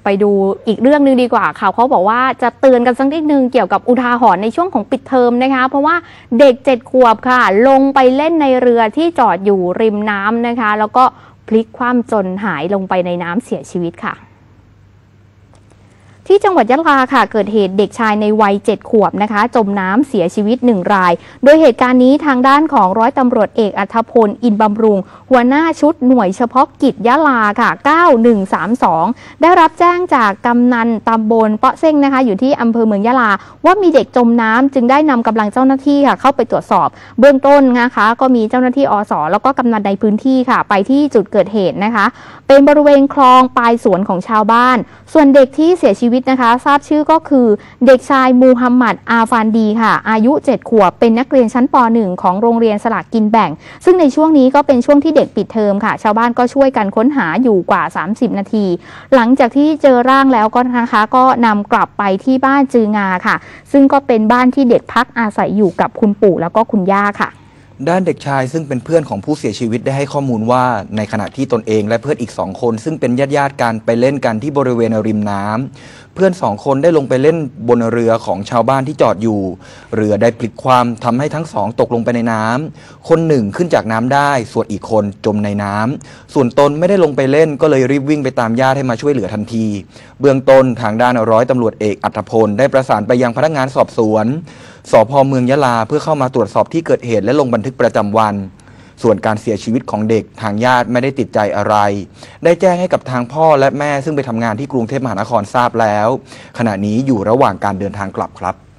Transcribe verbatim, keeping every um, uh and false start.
ไปดูอีกเรื่องนึงดีกว่าค่ะเขาบอกว่าจะเตือนกันสักนิดนึงเกี่ยวกับอุทาหรณ์ในช่วงของปิดเทอมนะคะเพราะว่าเด็กเจ็ดขวบค่ะลงไปเล่นในเรือที่จอดอยู่ริมน้ำนะคะแล้วก็พลิกคว่ำจนหายลงไปในน้ำเสียชีวิตค่ะที่จังหวัดยะลาค่ะเกิดเหตุเด็กชายในวัยเจ็ดขวบนะคะจมน้ำเสียชีวิตหนึ่งรายโดยเหตุการณ์นี้ทางด้านของร้อยตำรวจเอกอัธพลอินบำรุงหัวหน้าชุดหน่วยเฉพาะกิจยะลาค่ะเก้าหนึ่งสามสองได้รับแจ้งจากกำนันตำบลเปาะเซ้งนะคะอยู่ที่อำเภอเมืองยะลาว่ามีเด็กจมน้ำจึงได้นำกำลังเจ้าหน้าที่ค่ะเข้าไปตรวจสอบเบื้องต้นนะคะก็มีเจ้าหน้าที่อสแล้วก็กำนันในพื้นที่ค่ะไปที่จุดเกิดเหตุนะคะเป็นบริเวณคลองปลายสวนของชาวบ้านส่วนเด็กที่เสียชีวิตนะคะทราบชื่อก็คือเด็กชายมูฮัมหมัดอาฟานดีค่ะอายุเจ็ดขวบเป็นนักเรียนชั้นป หนึ่ง ของโรงเรียนสลากกินแบ่งซึ่งในช่วงนี้ก็เป็นช่วงที่เด็กปิดเทอมค่ะชาวบ้านก็ช่วยกันค้นหาอยู่กว่าสามสิบนาทีหลังจากที่เจอร่างแล้วก็นะคะก็นำกลับไปที่บ้านจืองาค่ะซึ่งก็เป็นบ้านที่เด็กพักอาศัยอยู่กับคุณปู่แล้วก็คุณย่าค่ะด้านเด็กชายซึ่งเป็นเพื่อนของผู้เสียชีวิตได้ให้ข้อมูลว่าในขณะที่ตนเองและเพื่อนอีกสองคนซึ่งเป็นญาติญาติกันไปเล่นกันที่บริเวณริมน้ำเพื่อนสองคนได้ลงไปเล่นบนเรือของชาวบ้านที่จอดอยู่เรือได้พลิกคว่ำทำให้ทั้งสองตกลงไปในน้ำคนหนึ่งขึ้นจากน้ำได้ส่วนอีกคนจมในน้ำส่วนตนไม่ได้ลงไปเล่นก็เลยรีบวิ่งไปตามญาติให้มาช่วยเหลือทันทีเบื้องต้นทางด้านร้อยตำรวจเอกอัธพลได้ประสานไปยังพนักงานสอบสวนสภ.เมืองยะลาเพื่อเข้ามาตรวจสอบที่เกิดเหตุและลงบันทึกประจำวันส่วนการเสียชีวิตของเด็กทางญาติไม่ได้ติดใจอะไรได้แจ้งให้กับทางพ่อและแม่ซึ่งไปทำงานที่กรุงเทพมหานครทราบแล้วขณะนี้อยู่ระหว่างการเดินทางกลับครับ